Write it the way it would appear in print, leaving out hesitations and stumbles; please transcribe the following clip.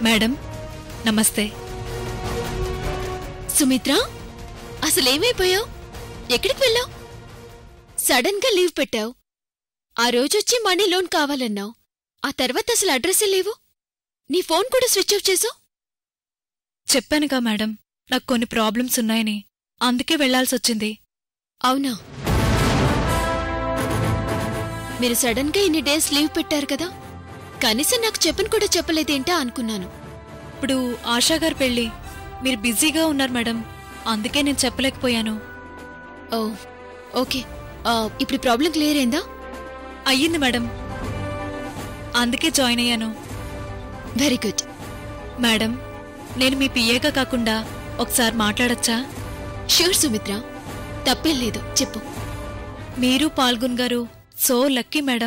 Madam నమస్తే. సుమిత్ర, అసలేమైపోయావు? ఎక్కడికి వెళ్ళావు? సడన్ గా లీవ్ పెట్టావు. ఆ రోజొచ్చి మనీ లోన్ కావాలన్నావు. ఆ తర్వాత అసలు అడ్రస్సే లేవు. నీ ఫోన్ కూడా స్విచ్ ఆఫ్ చేసావు. చెప్పానుగా మేడం, నాకు కొన్ని ప్రాబ్లమ్స్ ఉన్నాయని, అందుకే వెళ్లాల్సొచ్చింది. అవునా? మీరు సడన్ గా ఇన్ని డేస్ లీవ్ పెట్టారు కదా, కనీసం నాకు చెప్పని కూడా చెప్పలేదేంటా అనుకున్నాను. ఇప్పుడు ఆశాగారు పెళ్లి, మీరు బిజీగా ఉన్నారు మేడం, అందుకే నేను చెప్పలేకపోయాను. Oh okay. ఇప్పుడు ప్రాబ్లం క్లియర్ అయిందా? అయ్యింది మేడం, అందుకే జాయిన్ అయ్యాను. Very good. మేడం, నేను మీ పిఏగా కాకుండా ఒకసారి మాట్లాడచ్చా? ష్యూర్ సుమిత్ర, తప్పేం లేదు, చెప్పు. మీరు పాల్గొన్ గారు సో లక్కీ మేడం.